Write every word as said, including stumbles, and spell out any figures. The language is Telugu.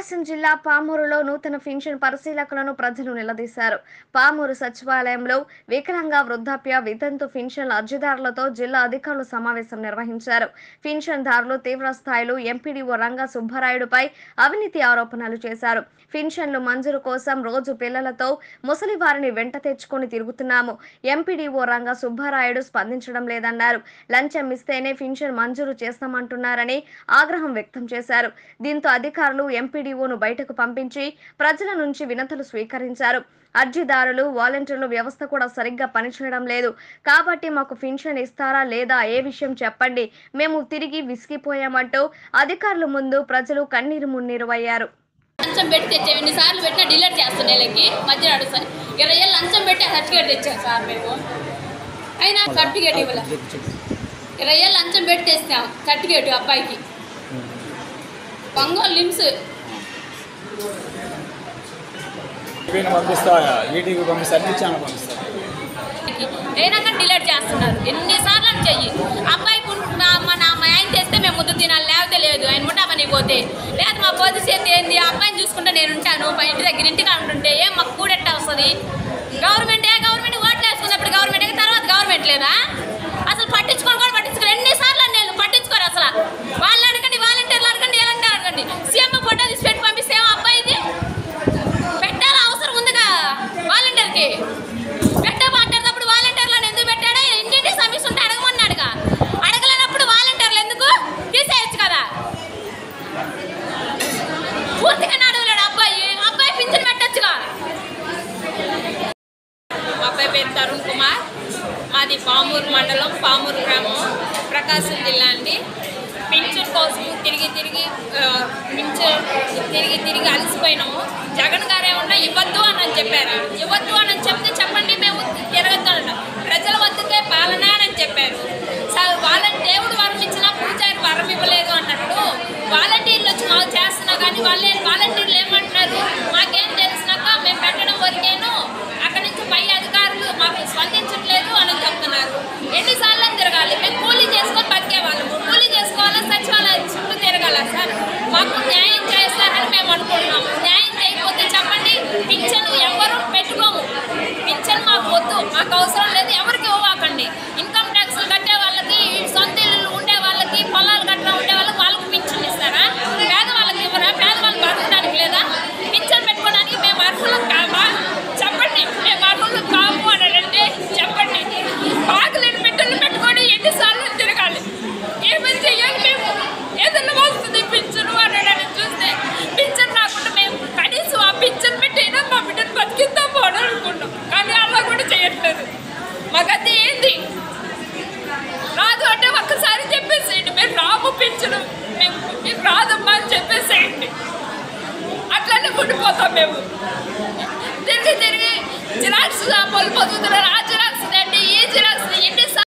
ప్రకాశం జిల్లా పామూరులో నూతన పెన్షన్ పరిశీలకులను ప్రజలు నిలదీశారు. పామూరు సచివాలయంలో వికలాంగ, వృద్ధాప్య, వితంతు పెన్షన్ల అర్జీదారులతో జిల్లా అధికారులు సమావేశం నిర్వహించారు. పెన్షన్దారులు తీవ్ర స్థాయిలో ఎంపీడీఓ రంగా సుబ్బరాయుడుపై అవినీతి ఆరోపణలు చేశారు. పెన్షన్లు మంజూరు కోసం రోజు పిల్లలతో ముసలి వారిని వెంట తెచ్చుకొని తిరుగుతున్నాము. ఎంపీడీఓ రంగా సుబ్బరాయుడు స్పందించడం లేదన్నారు. లంచం ఇస్తేనే పెన్షన్ మంజూరు చేస్తామంటున్నారని ఆగ్రహం వ్యక్తం చేశారు. దీంతో అధికారులు ఎంపీడీఓను బయటకు పంపించి ప్రజల నుంచి వినతులు స్వీకరించారు. అర్జీదారులు, వాలంటీర్లు వ్యవస్థ కూడా సరిగ్గా పనిచేయడం లేదు. కాబట్టి మాకు పెన్షన్ ఇస్తారా లేదా, ఏ విషయం చెప్పండి, మేము తిరిగి విసిగిపోయామంటూ అధికారుల ముందు ప్రజలు కన్నీరు మున్నీరు అయ్యారు. లంచం పెట్టి తెచ్చే ఎన్నిసార్లు పెట్టినా డిలీట్ చేస్తాను. నెలకి మధ్య నడుస్తాను. ఇరవై ఏళ్ళు లంచం పెట్టి సర్టిఫికేట్ తెచ్చాను సార్ మేము. అయినా సర్టిఫికేట్ ఇవ్వలే. ఇరవై ఏళ్ళు లంచం పెట్టి తెస్తాం సర్టిఫికేట్ అబ్బాయికి. ఒంగోలు లిమ్స్ అయినా కానీ డిలీట్ చేస్తున్నారు. ఎన్నిసార్లు అని చెయ్యి అబ్బాయి నా మా ఆయన చేస్తే మేము ముద్దు తినాలి, లేకపోతే లేదు. ఆయన ముట్టా పని పోతే లేదు. మా పొజిషన్ ఏంది? అబ్బాయిని చూసుకుంటే నేను ఉంటాను. మా ఇంటి దగ్గర ఇంటికి అంటుంటే ఏం మాకు కూడెట్ట వస్తుంది? గవర్నమెంటే గవర్నమెంట్ ఓట్లు వేసుకున్నప్పుడు గవర్నమెంట్ తర్వాత గవర్నమెంట్ లేదా? అసలు పట్టించుకొని కూడా పట్టించుకోరు. ఎన్నిసార్లు అని నేను పట్టించుకోరు. అసలు వాళ్ళు అడగండి, వాలంటీర్లు అడగండి, ఎలాంటి అడగండి. సీఎం ఫోటో తీసి పెట్టి పంపిస్తే ఏమో అబ్బాయిది పెట్టాలి, అవసరం ఉందిగా వాలంటీర్కి. పెట్ట మాట్లాడేటప్పుడు వాలంటీర్లను ఎందుకు పెట్టాడా? ఇంటింటి సమస్య ఉంటే అడగమన్నాడుగా. అడగలేనప్పుడు వాలంటీర్లు ఎందుకు తీసేయచ్చు కదా? పూర్తిగా అడగలేడు అబ్బాయి. అబ్బాయి పింఛన్ పెట్టచ్చుగా. అబ్బాయి పేరు తరుణ్ కుమార్. మాది పామూరు మండలం, పామూరు గ్రామం, ప్రకాశం జిల్లా అండి. పింఛన్ కోసం తిరిగి తిరిగి పింఛన్ తిరిగి తిరిగి అలసిపోయినాము. జగన్ గారు ఏమన్నా ఇవ్వద్దు అని చెప్పారు. ఇవ్వద్దు అని చెప్తే చెప్పండి, మేము తిరగద్దు. ప్రజల వద్దకే పాలన అని చెప్పారు. వాళ్ళని దేవుడు వరం ఇచ్చినా పూజారి వరం ఇవ్వలేదు అన్నట్టు వాలంటీర్లు వచ్చి మాకు చేస్తున్నా కానీ వాళ్ళే వాలంటీర్లు ఏమంటున్నారు? మాకేం తెలిసినాక మేము పెట్టడం వరకేను, అక్కడి నుంచి పై అధికారులు మాకు స్పందించట్లేదు అని చెప్తున్నారు. ఎన్నిసార్లు తిరగాలి? మేము కూలీ చేసుకొని బతికే వాళ్ళము. కూలీ చేసుకోవాలా, సచివాలయం చుట్టూ తిరగాల సార్? మాకు న్యాయం చేస్తారని మేము అనుకుంటున్నాము. న్యాయం చేయకపోతే చెప్పండి, పింఛను ఎవరు పెట్టుకోము. పింఛను మాకు వద్దు, మాకు అవసరం లేదు, ఎవరికి ఇవ్వకండి. ఇన్కమ్ ట్యాక్స్ కట్టే వాళ్ళకి, సొంత ఇల్లు ఉండే వాళ్ళకి, పొలాలు కట్టిన ఉండే వాళ్ళకి వాళ్ళకి పింఛన్ ఇస్తారా? పేద వాళ్ళకి ఇవ్వరా? పేద వాళ్ళు బతకడానికి లేదా? పింఛన్ పెట్టుకోవడానికి మేము అర్హులం కావా? చెప్పండి. మేము అర్హులు కాము అని అంటే చెప్పండి. బాగలేని బిడ్డలు పెట్టుకొని ఎన్నిసార్లు తిరగాలి? ఏమని చెయ్యాలి? మేము ఏదన్నా వస్తుంది పింఛను అని చూస్తే పింఛన్ రాకుండా మేము కనీసం ఆ పింఛన్ పెట్టైనా మా బిడ్డను బతికిద్దాము అని అనుకున్నాం. కానీ అలా కూడా చేయట్లేదు. మాకది ఏంది? రాదు అంటే ఒక్కసారి చెప్పేసేయండి, మేము రాము పింఛను, మేము మేము రాదమ్మా అని చెప్పేసేయండి. అట్లనే ఉండిపోతాం మేము. తిరిగి తిరిగి జిరాక్స్ పొలు పొందుతున్నారు. ఆ జిరాక్స్ అండి, ఈ జిరాక్స్ ఎన్నిసార్లు